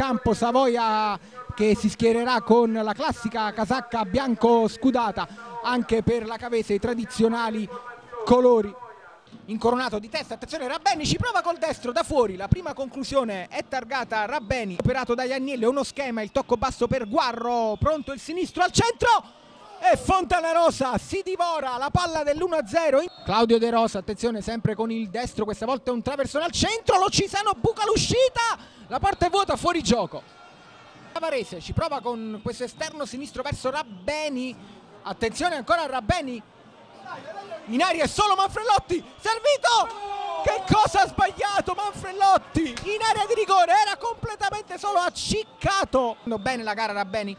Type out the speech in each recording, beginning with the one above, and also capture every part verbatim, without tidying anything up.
campo Savoia che si schiererà con la classica casacca bianco scudata, anche per la Cavese i tradizionali colori. Incoronato di testa, attenzione Rabbeni, ci prova col destro da fuori, la prima conclusione è targata Rabbeni, operato da Ianniello, è uno schema, il tocco basso per Guarro, pronto il sinistro al centro e Fontanarosa si divora la palla dell'uno a zero. Claudio De Rosa, attenzione sempre con il destro, questa volta è un traversone al centro, lo Cisano buca l'uscita, la porta è vuota, fuori gioco. Varese ci prova con questo esterno sinistro verso Rabbeni, attenzione ancora a Rabbeni, in aria è solo Manfredotti, servito, che cosa ha sbagliato Manfredotti, in area di rigore, era completamente solo acciccato. Bene la gara Rabbeni,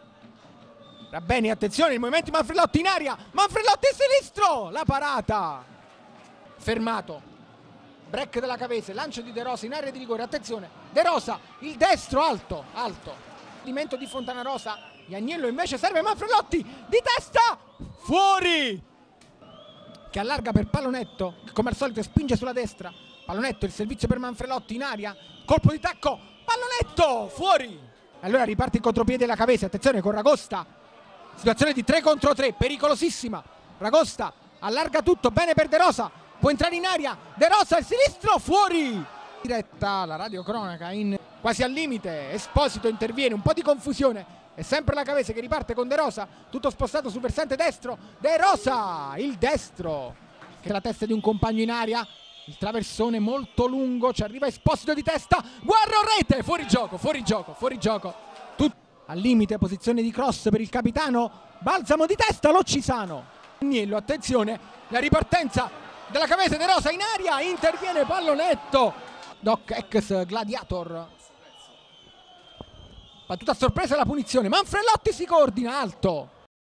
Rabbeni attenzione, il movimento di Manfredotti in aria, Manfredotti sinistro, la parata, fermato, break della Cavese, lancio di De Rosa in area di rigore, attenzione, De Rosa, il destro alto, alto, alimento di Fontanarosa, Ianniello invece serve Manfredotti, di testa, fuori, che allarga per Pallonetto, che come al solito spinge sulla destra, Pallonetto, il servizio per Manfredotti in aria, colpo di tacco, Pallonetto, fuori, allora riparte il contropiede della Cavese, attenzione con Ragosta, situazione di tre contro tre, pericolosissima, Ragosta allarga tutto, bene per De Rosa, può entrare in aria, De Rosa il sinistro, fuori, diretta la radiocronaca in quasi al limite, Esposito interviene, un po' di confusione, è sempre la Cavese che riparte con De Rosa, tutto spostato sul versante destro, De Rosa, il destro, che è la testa di un compagno in aria, il traversone molto lungo, ci arriva Esposito di testa, Guarro rete, fuori gioco, fuori gioco, fuori gioco, tutto al limite, posizione di cross per il capitano, balsamo di testa, lo Cisano, Agnello, attenzione, la ripartenza della Cavese, De Rosa in aria, interviene Pallonetto, Doc ex Gladiator, battuta a sorpresa la punizione, Manfredotti si coordina alto,